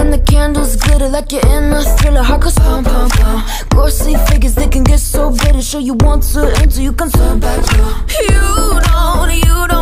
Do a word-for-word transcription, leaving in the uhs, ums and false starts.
And the candles glitter like you're in a thriller. Heart goes pound, pound, pound. Ghostly figures, they can get so bitter. Sure you want to until you can turn back. You don't, you don't